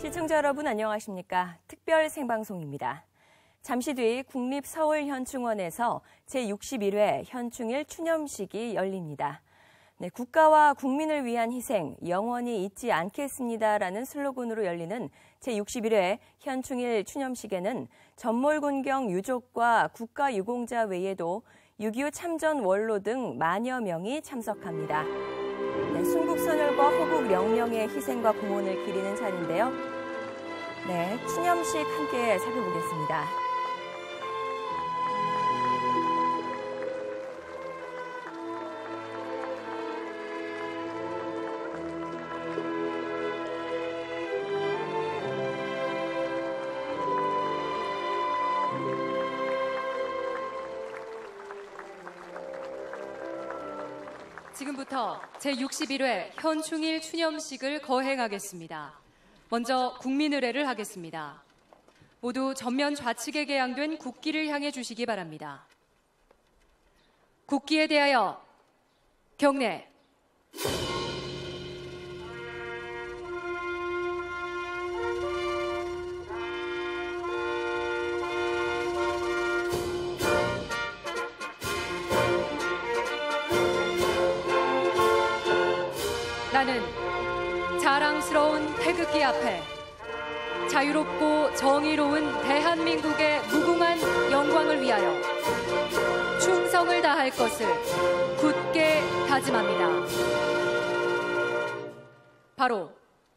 시청자 여러분 안녕하십니까? 특별 생방송입니다. 잠시 뒤 국립서울현충원에서 제61회 현충일 추념식이 열립니다. 네, 국가와 국민을 위한 희생 영원히 잊지 않겠습니다라는 슬로건으로 열리는 제61회 현충일 추념식에는 전몰군경 유족과 국가유공자 외에도 6.25 참전 원로 등 만여 명이 참석합니다. 네, 순국선열과 호국영령의 희생과 공헌을 기리는 자리인데요. 네, 추념식 함께 살펴보겠습니다. 지금부터 제61회 현충일 추념식을 거행하겠습니다. 먼저 국민의례를 하겠습니다. 모두 전면 좌측에 개양된 국기를 향해 주시기 바랍니다. 국기에 대하여 경례. 나는 자랑스러운 태극기 앞에 자유롭고 정의로운 대한민국의 무궁한 영광을 위하여 충성을 다할 것을 굳게 다짐합니다. 바로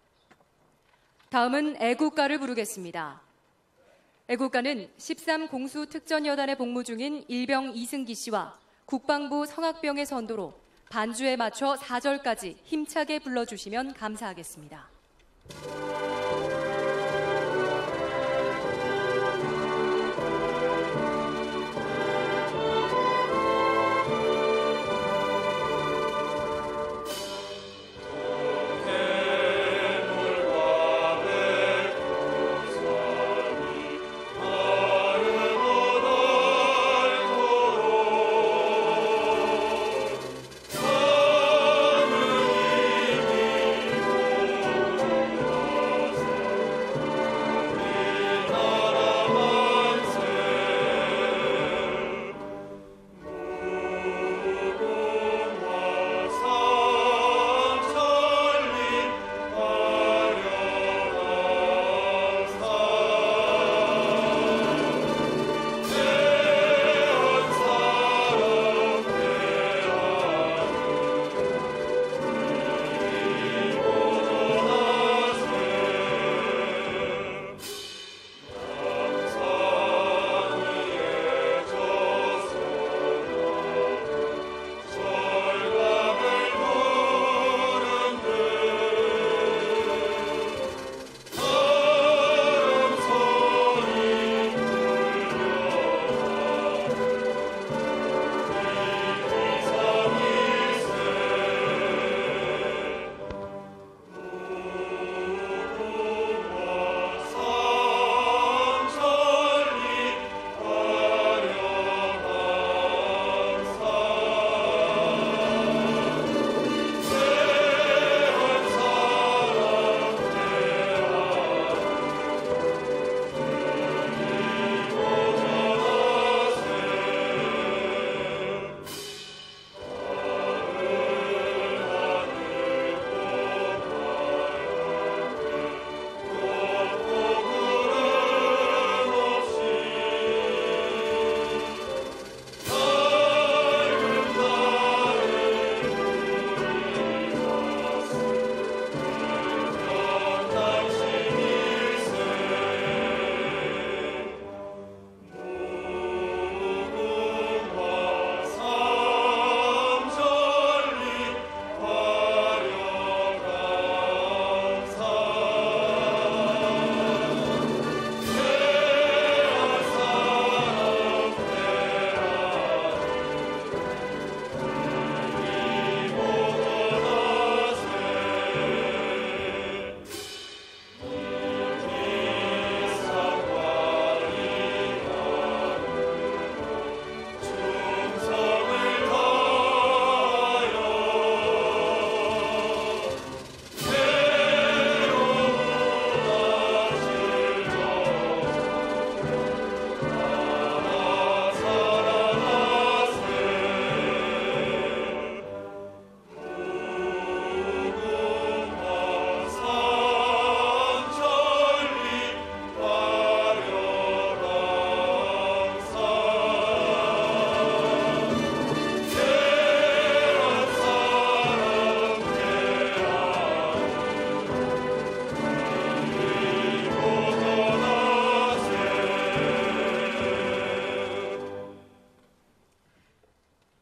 다음은 애국가를 부르겠습니다. 애국가는 13공수특전여단에 복무 중인 일병 이승기 씨와 국방부 성학병의 선도로 반주에 맞춰 4절까지 힘차게 불러주시면 감사하겠습니다.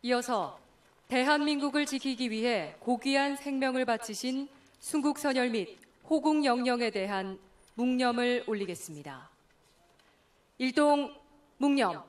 이어서 대한민국을 지키기 위해 고귀한 생명을 바치신 순국선열 및 호국영령에 대한 묵념을 올리겠습니다. 일동 묵념.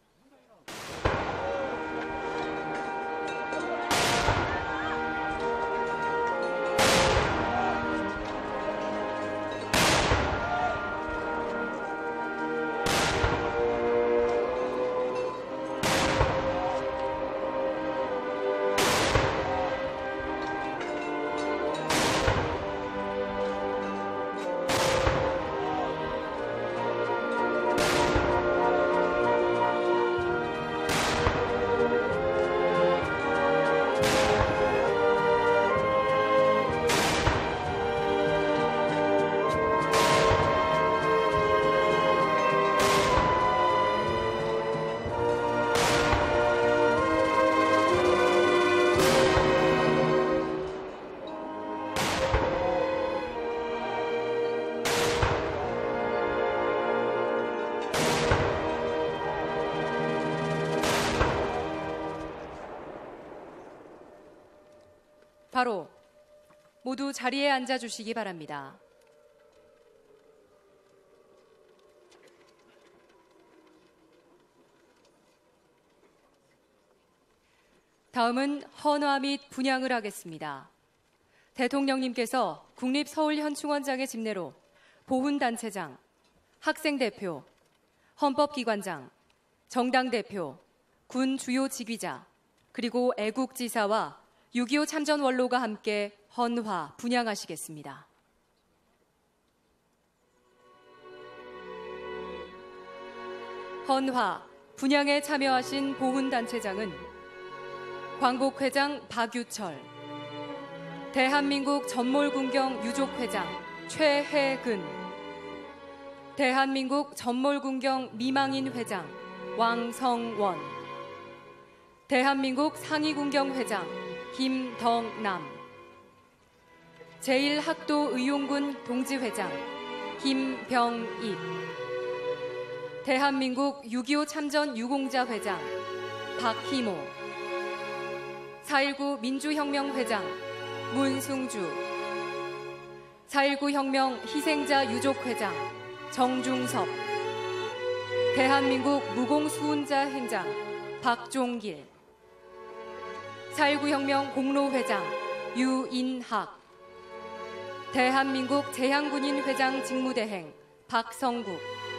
바로 모두 자리에 앉아 주시기 바랍니다. 다음은 헌화 및 분향을 하겠습니다. 대통령님께서 국립서울현충원장의 집례로 보훈단체장, 학생대표, 헌법기관장, 정당대표, 군 주요 직위자, 그리고 애국지사와 6.25 참전 원로가 함께 헌화, 분향하시겠습니다. 헌화, 분향에 참여하신 보훈단체장은 광복회장 박유철, 대한민국 전몰군경 유족회장 최혜근, 대한민국 전몰군경 미망인 회장 왕성원, 대한민국 상위군경 회장 김덕남, 제1학도의용군 동지회장 김병익, 대한민국 6.25 참전 유공자 회장 박희모, 4.19 민주혁명 회장 문승주, 4.19 혁명 희생자 유족 회장 정중섭, 대한민국 무공수훈자 행장 박종길, 4.19 혁명 공로회장 유인학, 대한민국 제향군인 회장 직무대행 박성국,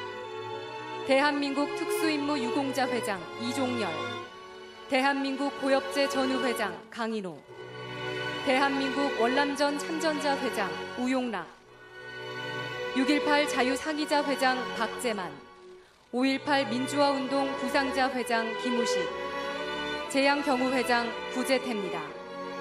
대한민국 특수임무 유공자 회장 이종열, 대한민국 고엽제 전우회장 강인호, 대한민국 월남전 참전자 회장 우용락, 6.18 자유사기자 회장 박재만, 5.18 민주화운동 부상자 회장 김우식, 재향경우회장 구재태입니다.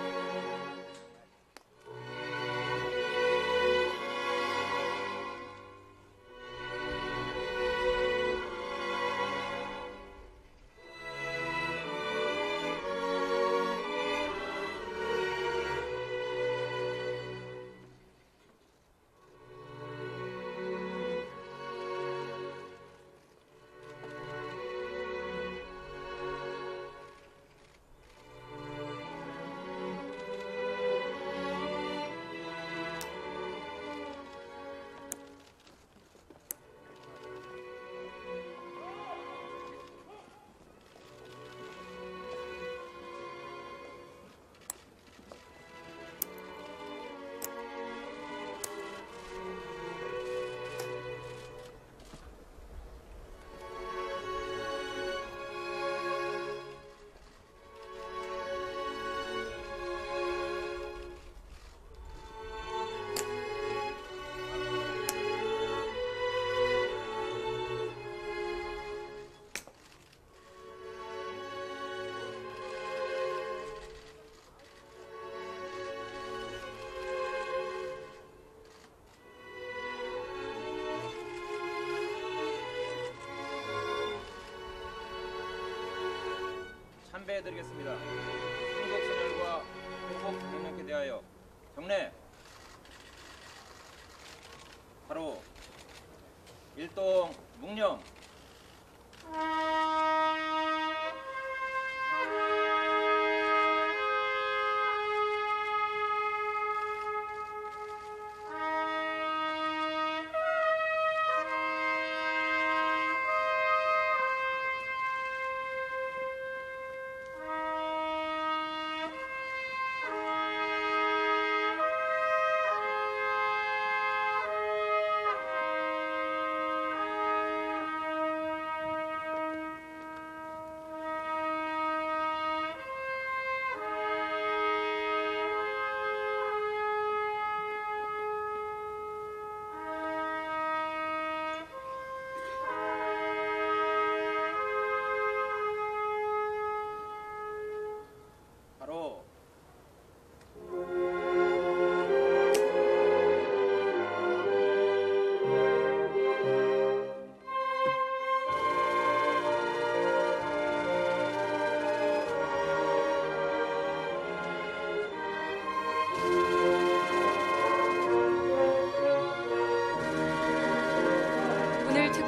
참배해드리겠습니다. 순국선열과 호국영령께 대하여 경례. 바로 일동 묵념.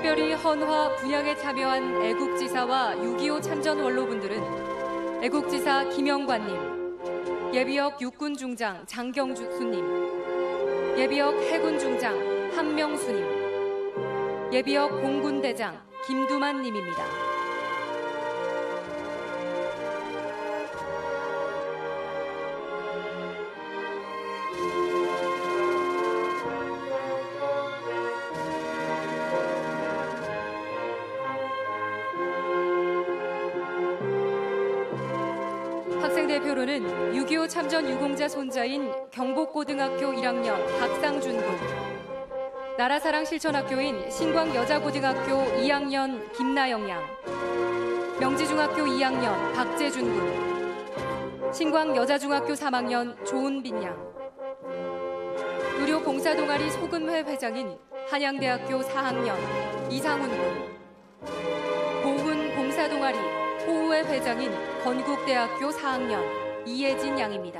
특별히 헌화 분양에 참여한 애국지사와 6.25 참전 원로분들은 애국지사 김영관님, 예비역 육군중장 장경수님, 예비역 해군중장 한명수님, 예비역 공군대장 김두만님입니다. 학생대표로는 6.25 참전 유공자 손자인 경복고등학교 1학년 박상준 군, 나라사랑실천학교인 신광여자고등학교 2학년 김나영 양, 명지중학교 2학년 박재준 군, 신광여자중학교 3학년 조은빈 양, 의료봉사동아리 소금회 회장인 한양대학교 4학년 이상훈 군, 보훈봉사동아리 호우회 회장인 건국대학교 4학년 이예진 양입니다.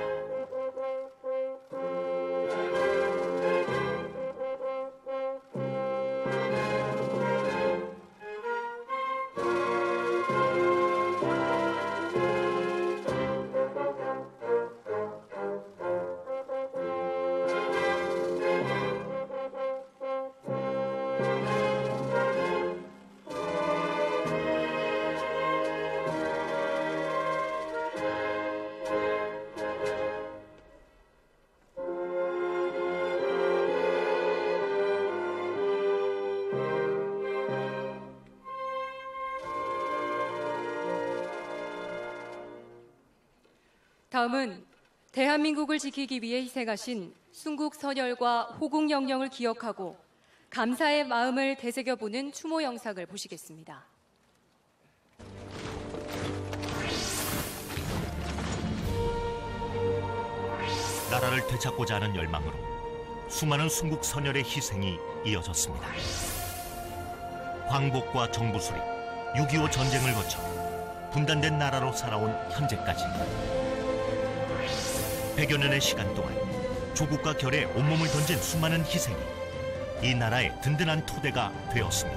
다음은 대한민국을 지키기 위해 희생하신 순국 선열과 호국 영령을 기억하고 감사의 마음을 되새겨보는 추모 영상을 보시겠습니다. 나라를 되찾고자 하는 열망으로 수많은 순국 선열의 희생이 이어졌습니다. 광복과 정부 수립, 6.25 전쟁을 거쳐 분단된 나라로 살아온 현재까지 100여 년의 시간 동안 조국과 결에 온몸을 던진 수많은 희생이 이 나라의 든든한 토대가 되었습니다.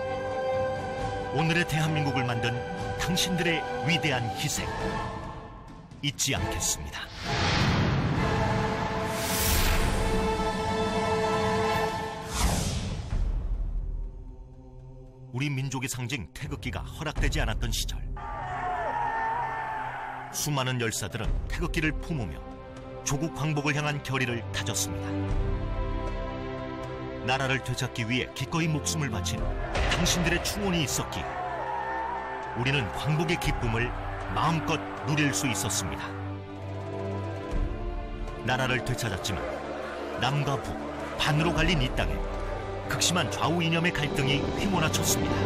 오늘의 대한민국을 만든 당신들의 위대한 희생 잊지 않겠습니다. 우리 민족의 상징 태극기가 허락되지 않았던 시절, 수많은 열사들은 태극기를 품으며 조국 광복을 향한 결의를 다졌습니다. 나라를 되찾기 위해 기꺼이 목숨을 바친 당신들의 충원이 있었기에 우리는 광복의 기쁨을 마음껏 누릴 수 있었습니다. 나라를 되찾았지만 남과 북, 반으로 갈린 이 땅에 극심한 좌우 이념의 갈등이 휘몰아쳤습니다.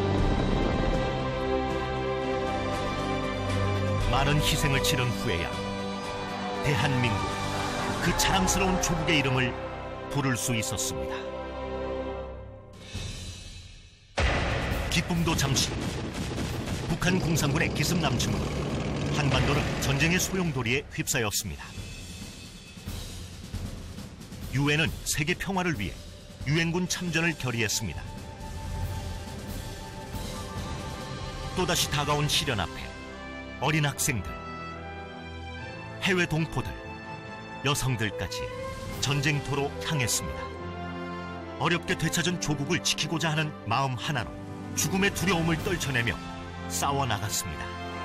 많은 희생을 치른 후에야 대한민국, 그 자랑스러운 조국의 이름을 부를 수 있었습니다. 기쁨도 잠시, 북한 공산군의 기습 남침으로 한반도는 전쟁의 소용돌이에 휩싸였습니다. 유엔은 세계 평화를 위해 유엔군 참전을 결의했습니다. 또다시 다가온 시련 앞에 어린 학생들, 해외 동포들, 여성들까지 전쟁터로 향했습니다. 어렵게 되찾은 조국을 지키고자 하는 마음 하나로 죽음의 두려움을 떨쳐내며 싸워나갔습니다.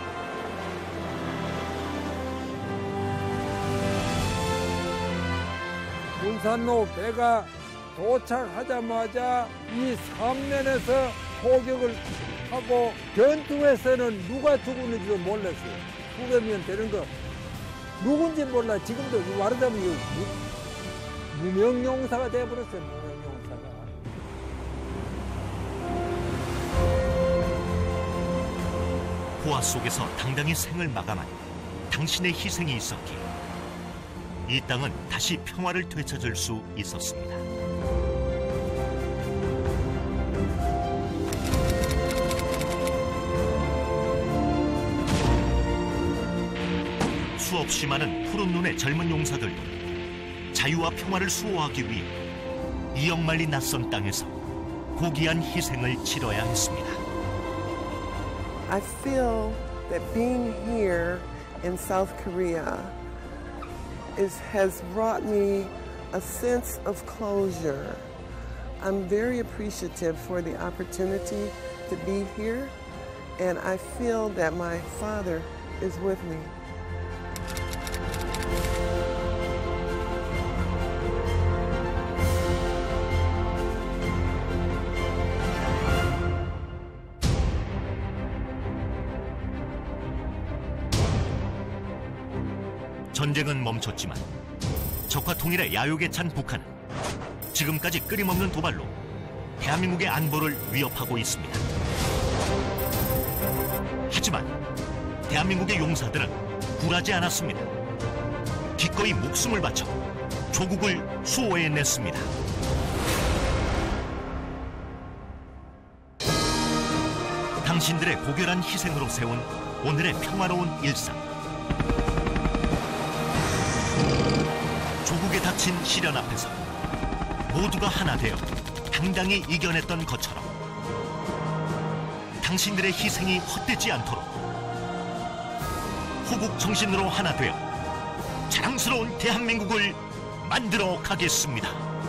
군산로 배가 도착하자마자 이 삼면에서 포격을 하고 전투에서는 누가 죽었는지도 몰랐어요. 죽으면 되는 거 누군지 몰라. 지금도 말하자면 무명용사가 돼버렸어요. 무명용사가. 포화 속에서 당당히 생을 마감한 당신의 희생이 있었기에 이 땅은 다시 평화를 되찾을 수 있었습니다. 수없이 많은 푸른 눈의 젊은 용사들도 자유와 평화를 수호하기 위해 이역만리 낯선 땅에서 고귀한 희생을 치러야 했습니다. I feel that being here in South Korea has brought me a sense of closure. I'm very appreciative for the opportunity to be here, and I feel that my father is with me. 전쟁은 멈췄지만 적과 통일의 야욕에 찬 북한은 지금까지 끊임없는 도발로 대한민국의 안보를 위협하고 있습니다. 하지만 대한민국의 용사들은 굴하지 않았습니다. 기꺼이 목숨을 바쳐 조국을 수호해냈습니다. 당신들의 고결한 희생으로 세운 오늘의 평화로운 일상. 조국에 닥친 시련 앞에서 모두가 하나 되어 당당히 이겨냈던 것처럼 당신들의 희생이 헛되지 않도록 호국 정신으로 하나 되어 자랑스러운 대한민국을 만들어 가겠습니다.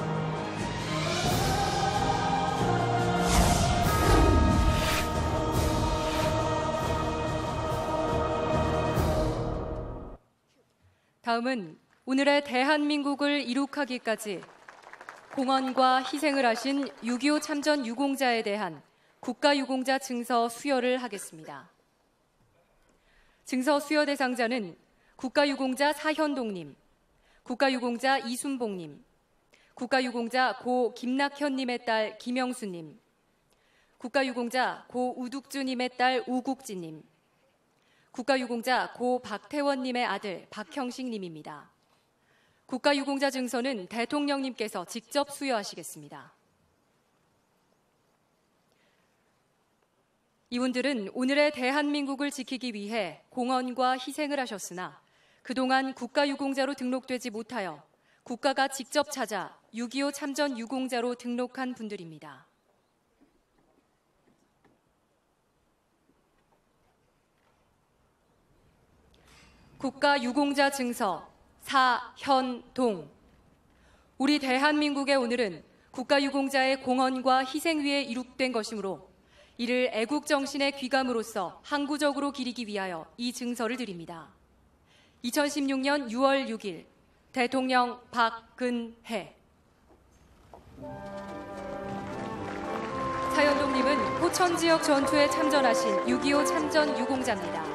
다음은 오늘의 대한민국을 이룩하기까지 공헌과 희생을 하신 6.25 참전 유공자에 대한 국가유공자 증서 수여를 하겠습니다. 증서 수여 대상자는 국가유공자 사현동님, 국가유공자 이순봉님, 국가유공자 고 김낙현님의 딸 김영수님, 국가유공자 고 우둑주님의 딸 우국지님, 국가유공자 고 박태원님의 아들 박형식님입니다. 국가유공자 증서는 대통령님께서 직접 수여하시겠습니다. 이분들은 오늘의 대한민국을 지키기 위해 공헌과 희생을 하셨으나 그동안 국가유공자로 등록되지 못하여 국가가 직접 찾아 6.25 참전 유공자로 등록한 분들입니다. 국가유공자 증서 사현동. 우리 대한민국의 오늘은 국가유공자의 공헌과 희생 위에 이룩된 것이므로 이를 애국정신의 귀감으로써 항구적으로 기리기 위하여 이 증서를 드립니다. 2016년 6월 6일 대통령 박근혜. 사현동님은 포천지역 전투에 참전하신 6.25 참전 유공자입니다.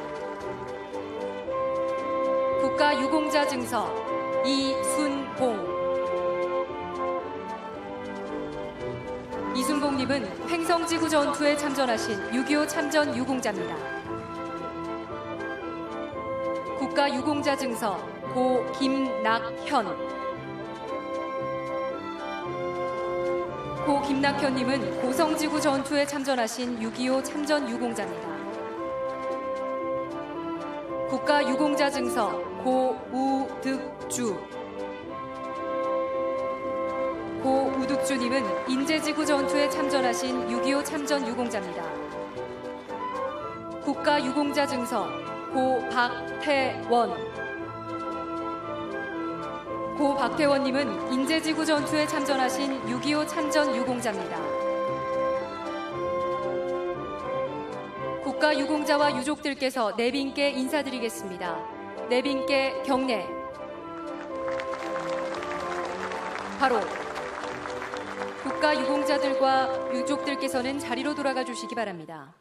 국가유공자 증서 이순봉. 이순봉님은 횡성지구 전투에 참전하신 6.25 참전 유공자입니다. 국가유공자 증서 고 김낙현. 고 김낙현님은 고성지구 전투에 참전하신 6.25 참전 유공자입니다. 국가유공자 증서 고 우득주. 고 우득주님은 인제지구 전투에 참전하신 6.25 참전 유공자입니다. 국가유공자 증서 고 박태원. 고 박태원님은 인제지구 전투에 참전하신 6.25 참전 유공자입니다. 국가유공자와 유족들께서 내빈께 인사드리겠습니다. 내빈께 경례. 바로 국가유공자들과 유족들께서는 자리로 돌아가 주시기 바랍니다.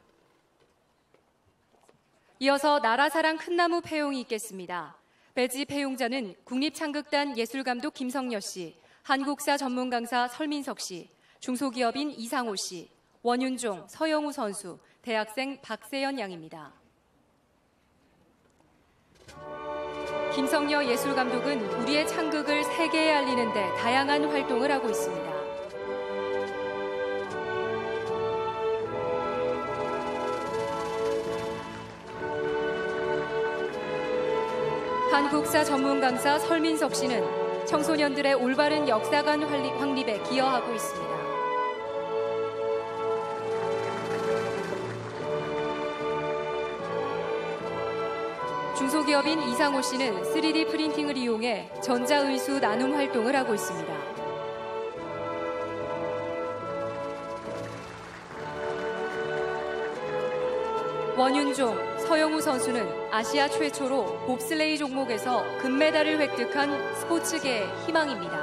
이어서 나라사랑 큰나무 폐용이 있겠습니다. 배지 폐용자는 국립창극단 예술감독 김성여 씨, 한국사 전문강사 설민석 씨, 중소기업인 이상호 씨, 원윤종, 서영우 선수, 대학생 박세연 양입니다. 김성여 예술감독은 우리의 창극을 세계에 알리는 데 다양한 활동을 하고 있습니다. 한국사 전문강사 설민석 씨는 청소년들의 올바른 역사관 확립에 기여하고 있습니다. 중소기업인 이상호 씨는 3D 프린팅을 이용해 전자의수 나눔 활동을 하고 있습니다. 원윤종, 서영우 선수는 아시아 최초로 봅슬레이 종목에서 금메달을 획득한 스포츠계의 희망입니다.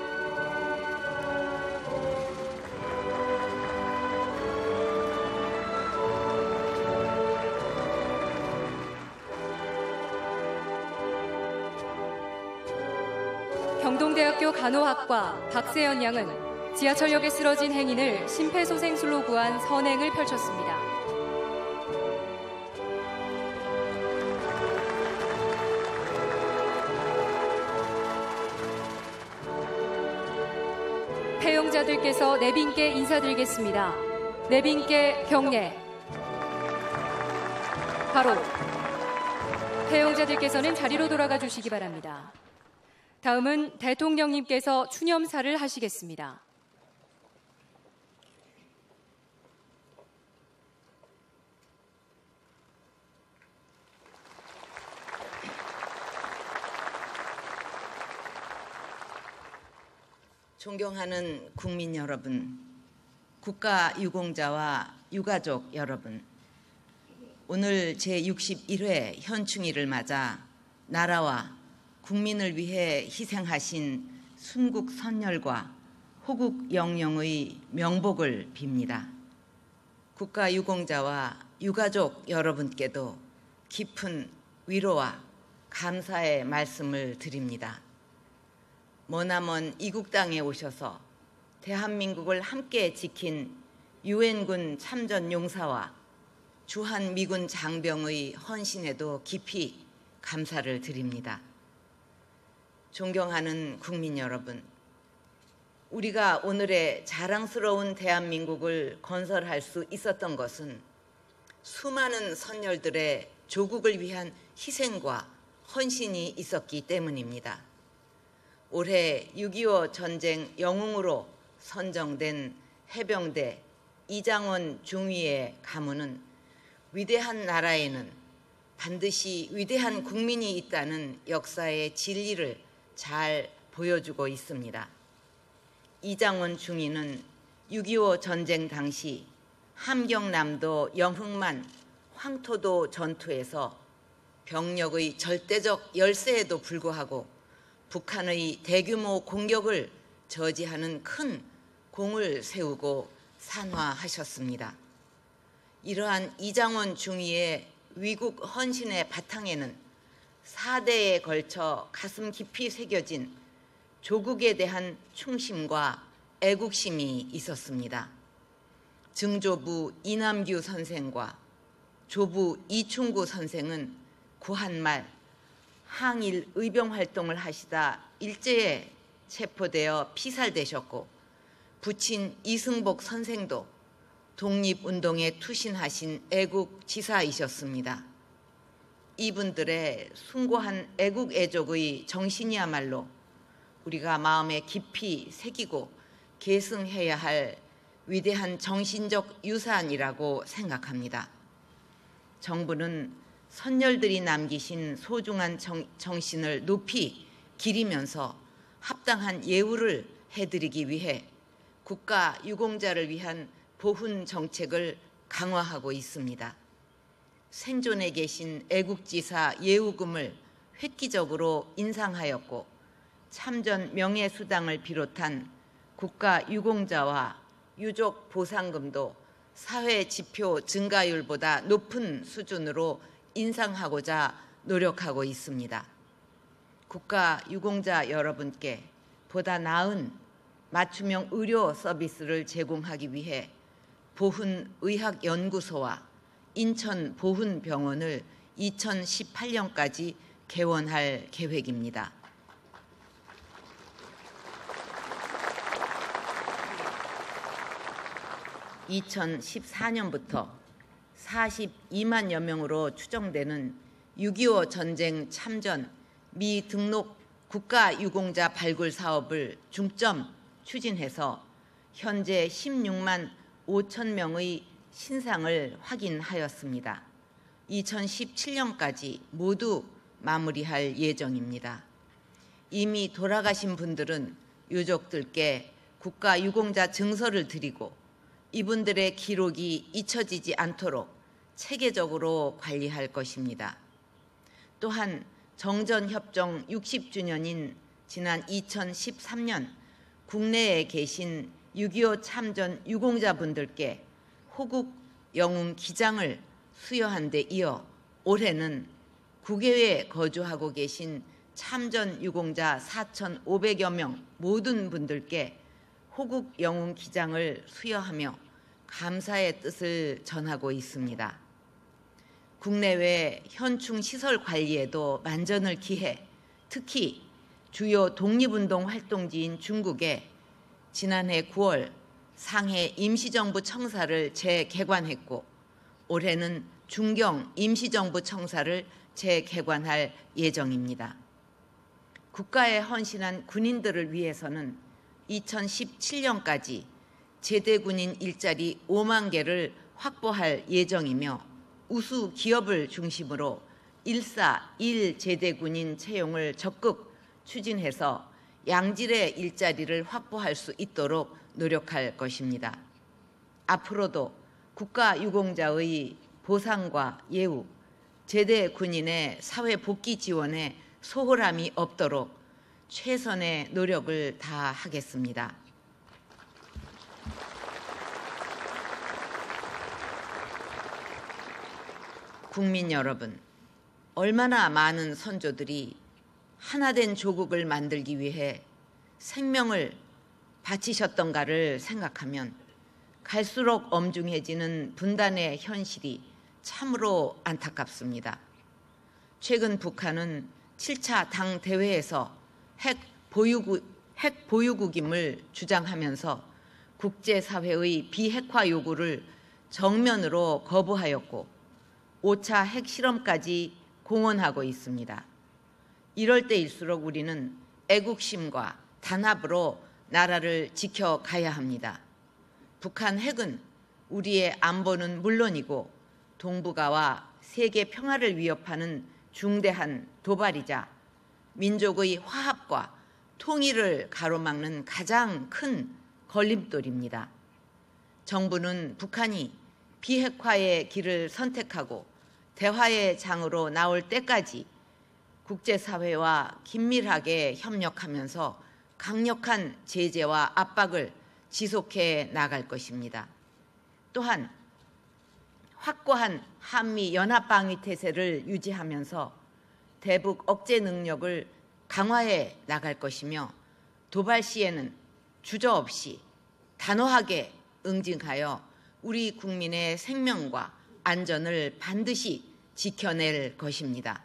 경동대학교 간호학과 박세연 양은 지하철역에 쓰러진 행인을 심폐소생술로 구한 선행을 펼쳤습니다. 패용자들께서 내빈께 인사드리겠습니다. 내빈께 경례. 바로 패용자들께서는 자리로 돌아가 주시기 바랍니다. 다음은 대통령님께서 추념사를 하시겠습니다. 존경하는 국민 여러분, 국가 유공자와 유가족 여러분, 오늘 제61회 현충일을 맞아 나라와 국민을 위해 희생하신 순국 선열과 호국 영령의 명복을 빕니다. 국가 유공자와 유가족 여러분께도 깊은 위로와 감사의 말씀을 드립니다. 머나먼 이국 땅에 오셔서 대한민국을 함께 지킨 유엔군 참전 용사와 주한 미군 장병의 헌신에도 깊이 감사를 드립니다. 존경하는 국민 여러분, 우리가 오늘의 자랑스러운 대한민국을 건설할 수 있었던 것은 수많은 선열들의 조국을 위한 희생과 헌신이 있었기 때문입니다. 올해 6.25 전쟁 영웅으로 선정된 해병대 이장원 중위의 가문은 위대한 나라에는 반드시 위대한 국민이 있다는 역사의 진리를 잘 보여주고 있습니다. 이장원 중위는 6.25 전쟁 당시 함경남도 영흥만 황토도 전투에서 병력의 절대적 열세에도 불구하고 북한의 대규모 공격을 저지하는 큰 공을 세우고 산화하셨습니다. 이러한 이장원 중위의 위국 헌신의 바탕에는 4대에 걸쳐 가슴 깊이 새겨진 조국에 대한 충심과 애국심이 있었습니다. 증조부 이남규 선생과 조부 이충구 선생은 구한말 항일 의병 활동을 하시다 일제에 체포되어 피살되셨고, 부친 이승복 선생도 독립운동에 투신하신 애국지사이셨습니다. 이분들의 숭고한 애국 애족의 정신이야말로 우리가 마음에 깊이 새기고 계승해야 할 위대한 정신적 유산이라고 생각합니다. 정부는 선열들이 남기신 소중한 정신을 높이 기리면서 합당한 예우를 해드리기 위해 국가 유공자를 위한 보훈 정책을 강화하고 있습니다. 생존해 계신 애국지사 예우금을 획기적으로 인상하였고, 참전 명예수당을 비롯한 국가 유공자와 유족 보상금도 사회 지표 증가율보다 높은 수준으로 인상하고자 노력하고 있습니다. 국가 유공자 여러분께 보다 나은 맞춤형 의료 서비스를 제공하기 위해 보훈의학연구소와 인천보훈병원을 2018년까지 개원할 계획입니다. 2014년부터 42만여 명으로 추정되는 6.25 전쟁 참전 미등록 국가유공자 발굴 사업을 중점 추진해서 현재 16만 5천 명의 신상을 확인하였습니다. 2017년까지 모두 마무리할 예정입니다. 이미 돌아가신 분들은 유족들께 국가유공자 증서를 드리고 이분들의 기록이 잊혀지지 않도록 체계적으로 관리할 것입니다. 또한 정전협정 60주년인 지난 2013년 국내에 계신 6.25 참전 유공자분들께 호국 영웅 기장을 수여한 데 이어 올해는 국외에 거주하고 계신 참전 유공자 4,500여 명 모든 분들께 호국 영웅 기장을 수여하며 감사의 뜻을 전하고 있습니다. 국내외 현충 시설 관리에도 만전을 기해 특히 주요 독립운동 활동지인 중국에 지난해 9월 상해 임시정부 청사를 재개관했고 올해는 중경 임시정부 청사를 재개관할 예정입니다. 국가에 헌신한 군인들을 위해서는 2017년까지 제대군인 일자리 5만 개를 확보할 예정이며 우수 기업을 중심으로 141 제대군인 채용을 적극 추진해서 양질의 일자리를 확보할 수 있도록 노력할 것입니다. 앞으로도 국가유공자의 보상과 예우, 제대 군인의 사회 복귀 지원에 소홀함이 없도록 최선의 노력을 다하겠습니다. 국민 여러분, 얼마나 많은 선조들이 하나된 조국을 만들기 위해 생명을 바치셨던가를 생각하면 갈수록 엄중해지는 분단의 현실이 참으로 안타깝습니다. 최근 북한은 7차 당 대회에서 핵 보유국임을 주장하면서 국제사회의 비핵화 요구를 정면으로 거부하였고 5차 핵실험까지 공언하고 있습니다. 이럴 때일수록 우리는 애국심과 단합으로 나라를 지켜가야 합니다. 북한 핵은 우리의 안보는 물론이고 동북아와 세계 평화를 위협하는 중대한 도발이자 민족의 화합과 통일을 가로막는 가장 큰 걸림돌입니다. 정부는 북한이 비핵화의 길을 선택하고 대화의 장으로 나올 때까지 국제사회와 긴밀하게 협력하면서 강력한 제재와 압박을 지속해 나갈 것입니다. 또한 확고한 한미 연합방위 태세를 유지하면서 대북 억제 능력을 강화해 나갈 것이며 도발 시에는 주저없이 단호하게 응징하여 우리 국민의 생명과 안전을 반드시 지켜낼 것입니다.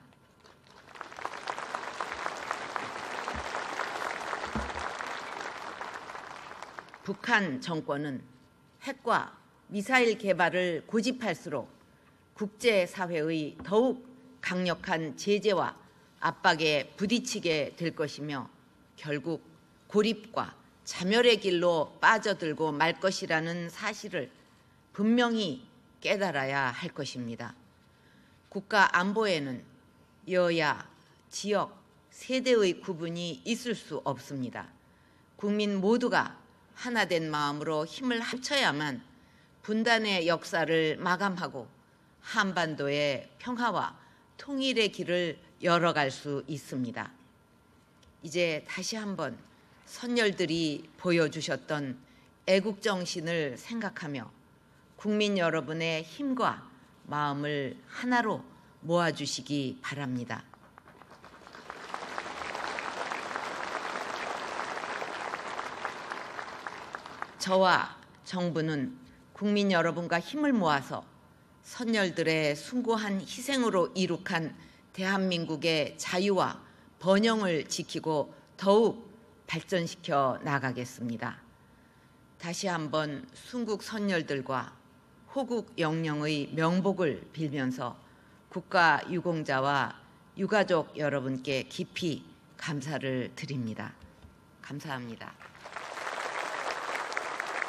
북한 정권은 핵과 미사일 개발을 고집할수록 국제사회의 더욱 강력한 제재와 압박에 부딪히게 될 것이며 결국 고립과 자멸의 길로 빠져들고 말 것이라는 사실을 분명히 깨달아야 할 것입니다. 국가 안보에는 여야, 지역, 세대의 구분이 있을 수 없습니다. 국민 모두가 하나된 마음으로 힘을 합쳐야만 분단의 역사를 마감하고 한반도의 평화와 통일의 길을 열어갈 수 있습니다. 이제 다시 한번 선열들이 보여주셨던 애국정신을 생각하며 국민 여러분의 힘과 마음을 하나로 모아주시기 바랍니다. 저와 정부는 국민 여러분과 힘을 모아서 선열들의 숭고한 희생으로 이룩한 대한민국의 자유와 번영을 지키고 더욱 발전시켜 나가겠습니다. 다시 한번 순국 선열들과 호국 영령의 명복을 빌면서 국가 유공자와 유가족 여러분께 깊이 감사를 드립니다. 감사합니다.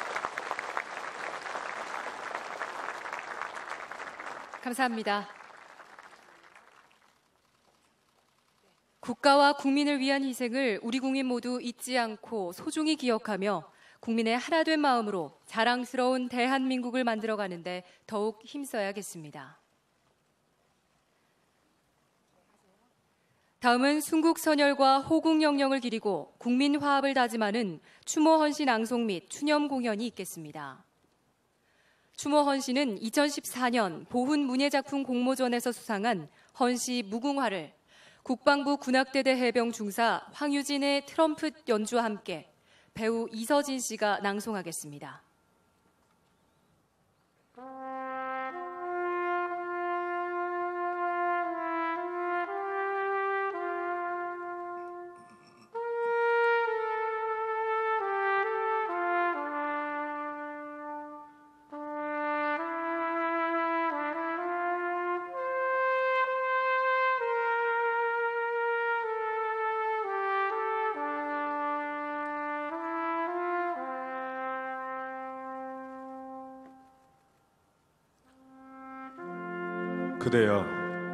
감사합니다. 국가와 국민을 위한 희생을 우리 국민 모두 잊지 않고 소중히 기억하며 국민의 하나된 마음으로 자랑스러운 대한민국을 만들어가는데 더욱 힘써야겠습니다. 다음은 순국선열과 호국영령을 기리고 국민화합을 다짐하는 추모헌시 낭송 및 추념 공연이 있겠습니다. 추모헌시는 2014년 보훈문예작품 공모전에서 수상한 헌시 무궁화를 국방부 군악대대 해병 중사 황유진의 트럼펫 연주와 함께 배우 이서진 씨가 낭송하겠습니다. 그대여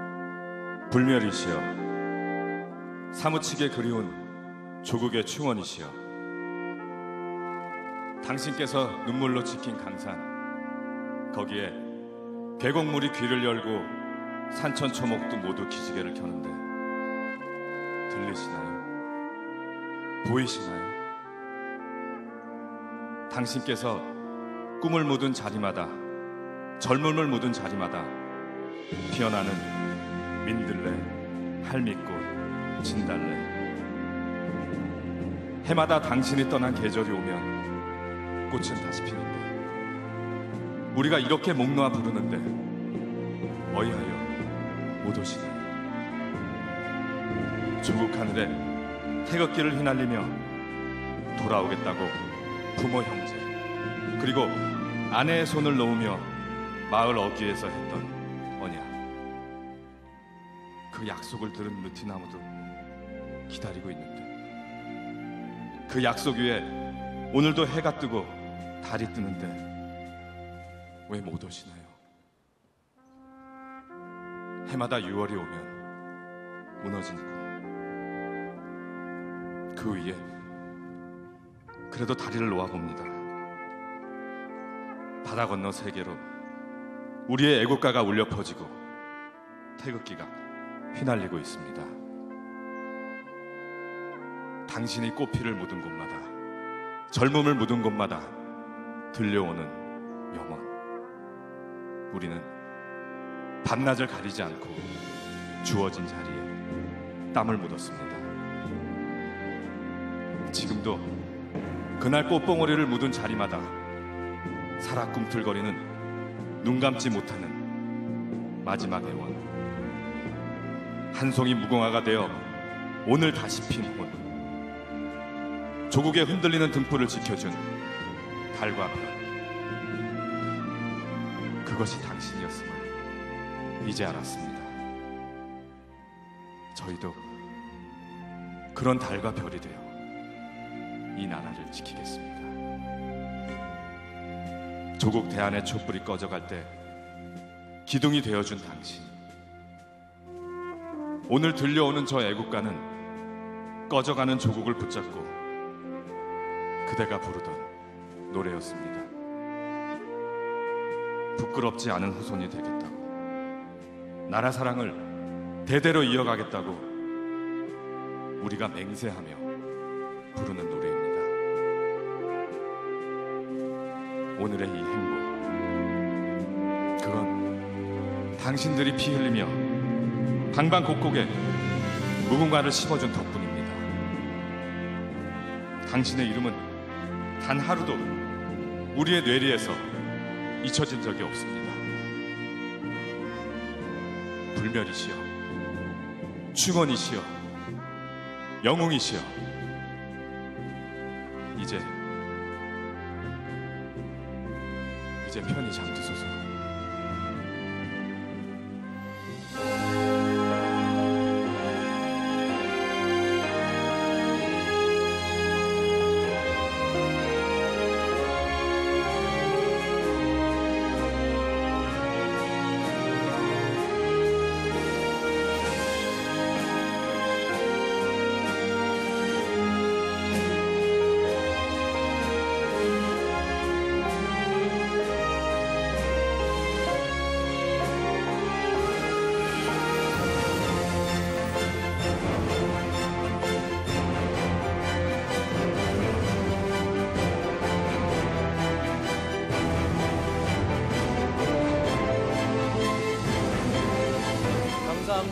불멸이시여 사무치게 그리운 조국의 충원이시여 당신께서 눈물로 지킨 강산 거기에 계곡물이 귀를 열고 산천초목도 모두 기지개를 켜는데 들리시나요? 보이시나요? 당신께서 꿈을 묻은 자리마다 젊음을 묻은 자리마다 피어나는 민들레, 할미꽃, 진달래 해마다 당신이 떠난 계절이 오면 꽃은 다시 피는데 우리가 이렇게 목 놓아 부르는데 어이하여 못 오시나요? 조국 하늘에 태극기를 휘날리며 돌아오겠다고 부모 형제 그리고 아내의 손을 놓으며 마을 어귀에서 했던 언약 그 약속을 들은 느티나무도 기다리고 있는데 그 약속 위에 오늘도 해가 뜨고 달이 뜨는데 왜 못 오시나요? 해마다 6월이 오면 무너진 꿈, 그 위에 그래도 다리를 놓아봅니다. 바다 건너 세계로 우리의 애국가가 울려 퍼지고 태극기가 휘날리고 있습니다. 당신이 꽃피를 묻은 곳마다 젊음을 묻은 곳마다 들려오는 영원. 우리는 밤낮을 가리지 않고 주어진 자리에 땀을 묻었습니다. 지금도 그날 꽃봉오리를 묻은 자리마다 살아 꿈틀거리는 눈 감지 못하는 마지막 애원. 한 송이 무궁화가 되어 오늘 다시 핀 혼. 조국의 흔들리는 등불을 지켜준 달과 별. 그것이 당신이었음을 이제 알았습니다. 저희도 그런 달과 별이 되어 이 나라를 지키겠습니다. 조국 대안의 촛불이 꺼져갈 때 기둥이 되어준 당신. 오늘 들려오는 저 애국가는 꺼져가는 조국을 붙잡고 그대가 부르던 노래였습니다. 부끄럽지 않은 후손이 되겠다고, 나라 사랑을 대대로 이어가겠다고 우리가 맹세하며 부르는 노래입니다. 오늘의 이 행복, 그건 당신들이 피 흘리며 방방곡곡에 무궁화를 심어준 덕분입니다. 당신의 이름은 단 하루도 우리의 뇌리에서 잊혀진 적이 없습니다. 불멸이시여, 충원이시여, 영웅이시여, 이제 편히 잠드소서.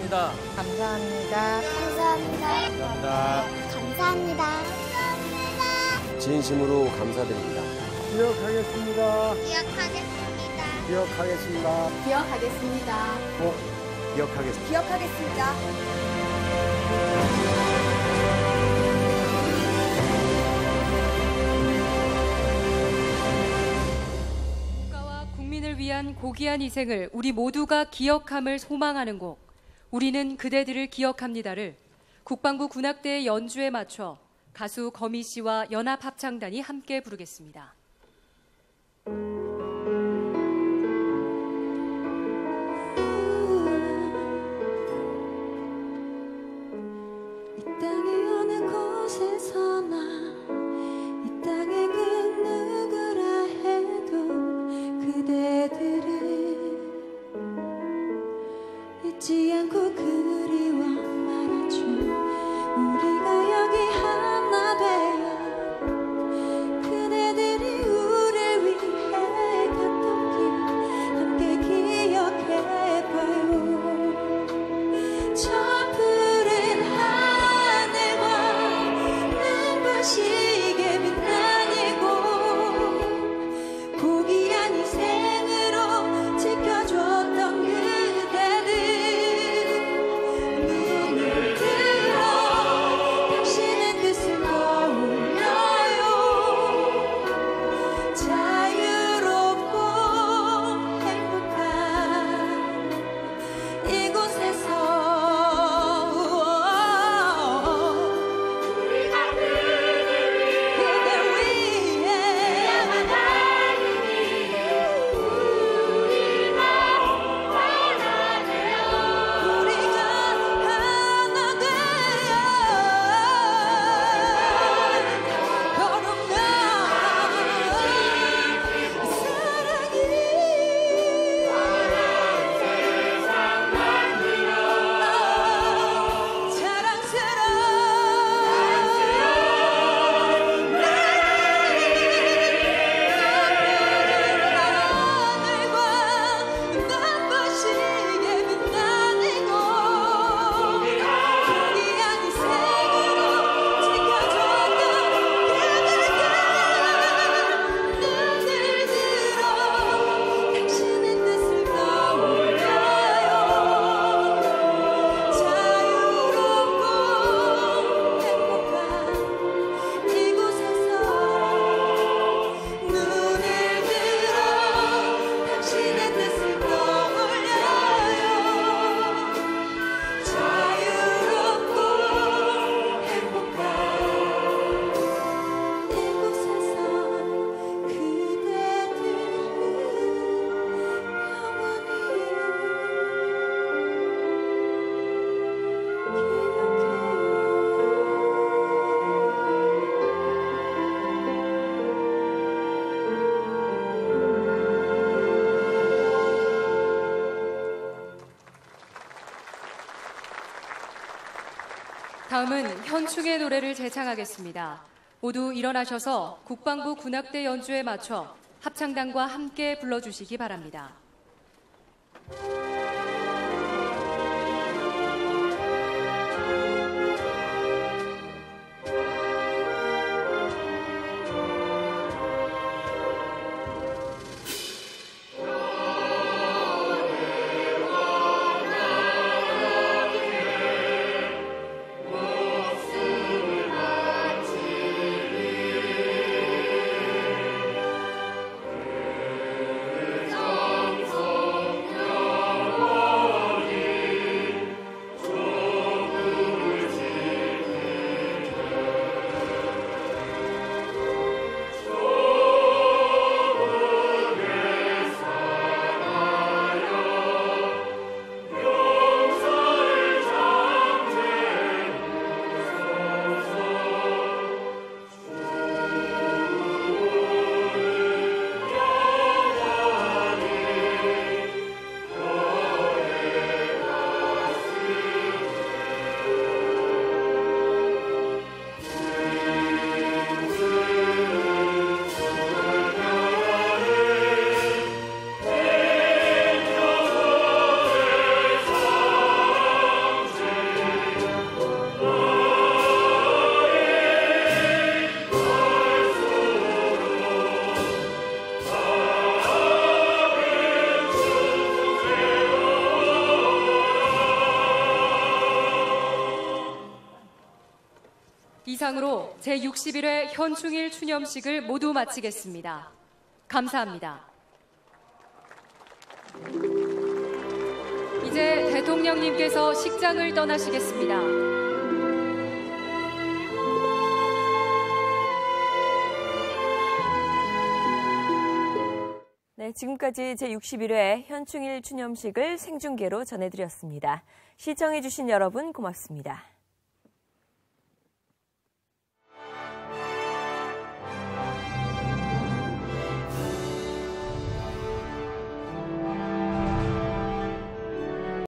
감사합니다. 감사합니다. 감사합니다. 감사합니다. 감사합니다. 감사합니다. 진심으로 감사드립니다. 기억하겠습니다. 기억하겠습니다. 기억하겠습니다. 기억하겠습니다. 기억하겠습니다. 기억하겠습니다. 국가와 국민을 위한 고귀한 희생을 우리 모두가 기억함을 소망하는 곡 우리는 그대들을 기억합니다를 국방부 군악대의 연주에 맞춰 가수 거미 씨와 연합합창단이 함께 부르겠습니다. 이 땅의 어느 곳에서나 이 땅의 그 누구라 해도 그대들을 잊지 않고 그리워 말아줘. 우리가 여기 하나 되어 그대들이 우릴 위해 갔던 길 함께 기억해봐요. 저 푸른 하늘과 눈부시게 빛나는 곳 고귀한 희생으로 지켜줬던 그대들 눈을 들어 당신의 뜻을 떠올려요. 자유롭고 행복한 이곳에서 그대 위해 우리가 하나 되어 걸어가 사랑이 자랑스러운 하늘과 눈부시게 빛나는 곳 고귀한 희생으로 지켜줬던 그대들 눈을 들어 당신의 뜻을 떠올려요. 자유롭고 행복한 이곳에서 눈을 들어 당신의 뜻을 떠올려요. 자유롭고 행복한 이곳에서 그대들을 다음은 현충의 노래를 재창하겠습니다. 모두 일어나셔서 국방부 군악대 연주에 맞춰 합창단과 함께 불러주시기 바랍니다. 정성녀 이상으로 제61회 현충일 추념식을 모두 마치겠습니다. 감사합니다. 이제 대통령님께서 식장을 떠나시겠습니다. 네, 지금까지 제61회 현충일 추념식을 생중계로 전해드렸습니다. 시청해주신 여러분 고맙습니다.